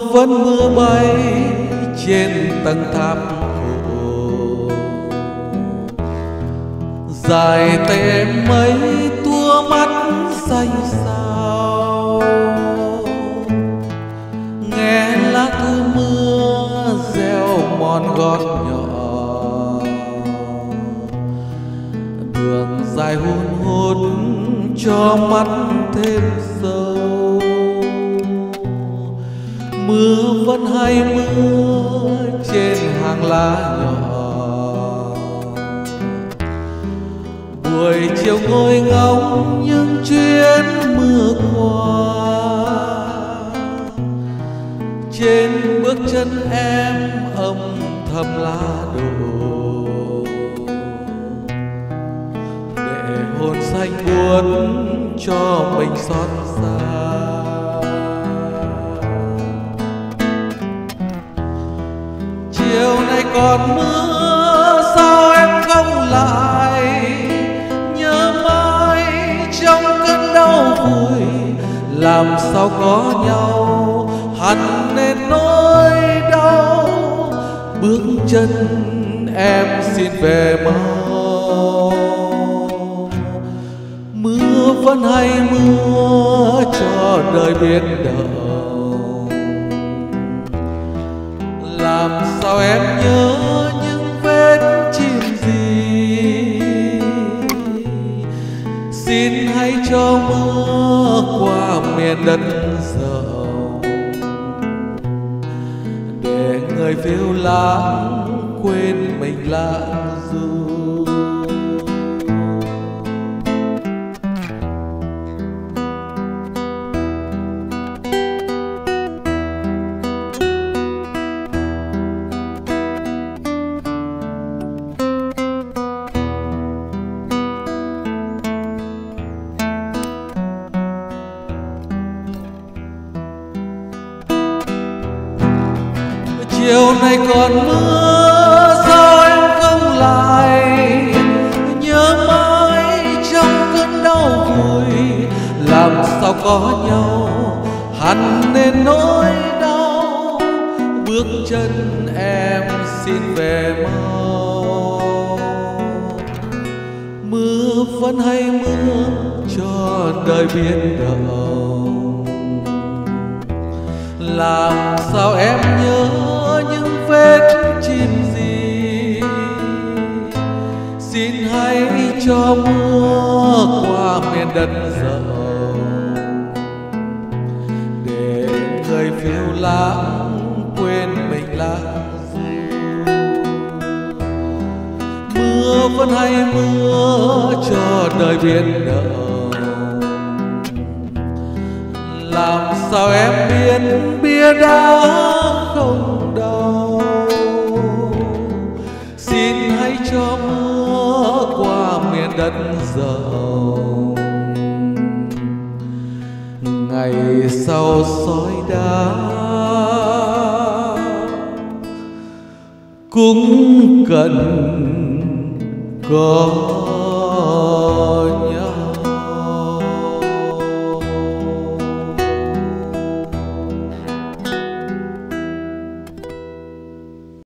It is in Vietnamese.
vẫn mưa bay trên tầng tháp cổ, dài tay em mấy tua mắt xanh xao, nghe lá thu mưa reo mòn gót nhỏ, đường dài hun hút cho mắt thêm sâu. Mưa vẫn hay mưa trên hàng lá nhỏ, buổi chiều ngồi ngóng những chuyến mưa qua, trên bước chân em âm thầm lá đổ, để hồn xanh buồn cho mình xót xa. Chiều nay còn mưa sao em không lại, nhớ mãi trong cơn đau vùi, làm sao có nhau hẳn nên nỗi đau. Bước chân em xin về mau, mưa vẫn hay mưa cho đời biết đầu. Làm sao em nhớ những vết chim gì, xin hãy cho mưa qua miền đất rộng, để người phiêu lãng quên mình lãng du. Chiều nay còn mưa sao em không lại, nhớ mãi trong cơn đau vùi, làm sao có nhau hẳn nên nỗi đau. Bước chân em xin về mau, mưa vẫn hay mưa cho đời biết đầu. Làm sao em nhớ những vết chim gì, xin hãy cho mưa qua miền đất rộng, để người phiêu lãng quên mình lãng du. Mưa vẫn hay mưa cho đời biết đầu, làm sao em biết bia đá không đau. Xin hãy cho mưa qua miền đất rộng, ngày sau sỏi đá cũng cần có